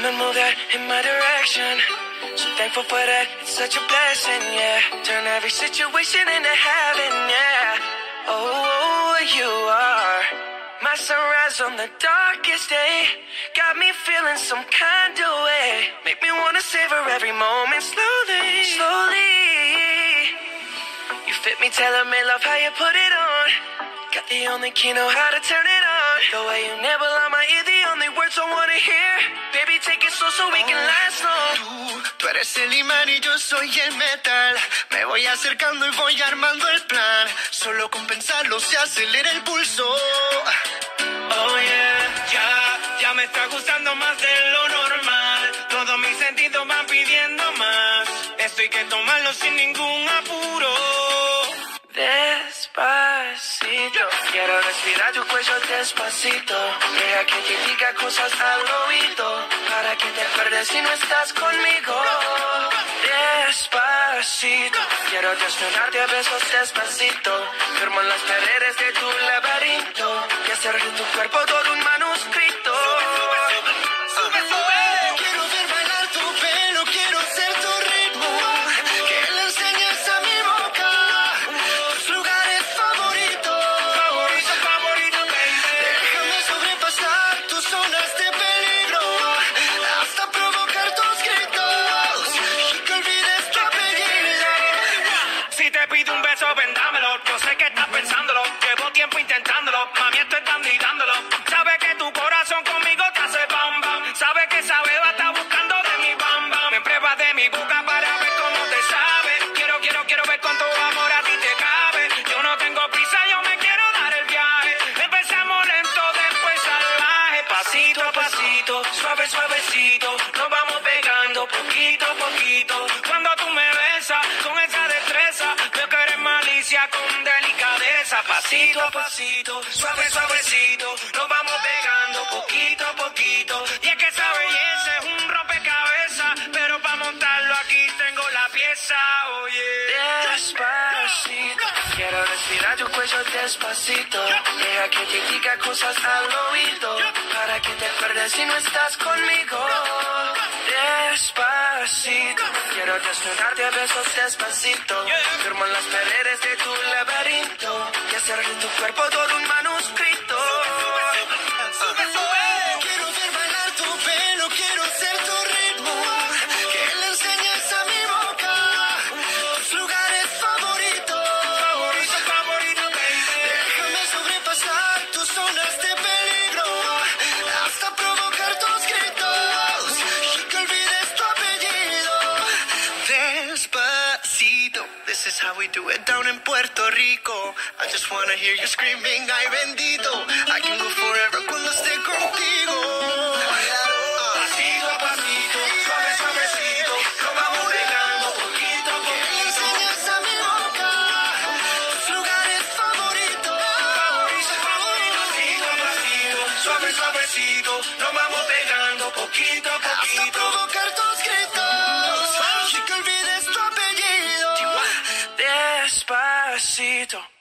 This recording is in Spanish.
come and move that in my direction. So thankful for that, it's such a blessing, yeah. Turn every situation into heaven, yeah. Oh, you are my sunrise on the darkest day. Got me feeling some kind of way. Make me wanna savor every moment slowly, slowly. You fit me, tailor me, love how you put it on. Got the only key, know how to turn it on. The way you nibble on my ear, the only words I wanna hear. Baby, take it slow so we can last long. Tú eres el imán y yo soy el metal. Me voy acercando y voy armando el plan. Solo con pensarlo se acelera el pulso. Oh yeah, ya me está gustando más de lo normal. Todos mis sentidos van pidiendo más. Esto hay que tomarlo sin ningún apuro. Despacito, quiero respirar tu cuello despacito. Deja que te diga cosas al oído, para que te acuerdes si no estás conmigo. Despacito, quiero desnudarte a besos despacito. Firmo en las paredes de tu laberinto y hacer de tu cuerpo todo un manuscrito. Sube, sube. Quiero ver bailar tu pelo, quiero ser tu ritmo. Que le enseñes a mi boca tus lugares favoritos. Favorito, favorito, baby. Déjame sobrepasar tus zonas de peligro hasta provocar tus gritos y que olvides tu apellido. Si te pido un beso, vendámelo. Yo sé que estás pensándolo. Llevo tiempo intentándolo. Mami, estoy dando y dándolo. Sabes que tu corazón conmigo te hace bam bam. Sabes que esa beba está buscando de mi bam bam. Me pruebas de mi boca para ver cómo te sabe. Quiero ver cuánto amor a ti te cabe. Yo no tengo prisa, yo me quiero dar el viaje. Empezamos lento, después salvaje. Pasito a pasito, suave, suavecito. Nos vamos pegando poquito a poquito. Cuando tú me besas con esa destreza, veo que eres malicia con delicadeza. Pasito a pasito, suave, suavecito. Nos vamos pegando poquito a poquito. Y es que esa belleza es un rompecabezas, pero para montarlo aquí tengo la pieza, oye. Despacito, quiero respirar tu cuello despacito. Deja que te diga cosas al oído, para que te acuerdes si no estás conmigo. Despacito, quiero desnudarte a besos despacito. Firmo en las paredes de tu laberinto y hacer de tu cuerpo todo un manuscrito. Sube, sube. Quiero ver bailar tu pelo, quiero ser tu ritmo. Que le enseñes a mi boca tus lugares favoritos. Favorito, favorito, baby. Déjame sobrepasar tus zonas de peligro hasta provocar tus gritos y que olvides tu apellido. Despacito, this is how we do it down in Puerto Rico. I just wanna hear you screaming, ay bendito. I can go forever cuando esté contigo. Pasito a pasito, suave, suavecito. Nos vamos pegando poquito a Que le poquito. enseñes a mi boca tus lugares favoritos. Favorito, favorito, pasito a pasito. Suave, suavecito. Nos vamos pegando poquito a Hasta poquito. provocar tus gritos y que olvides tu apellido. Despacito.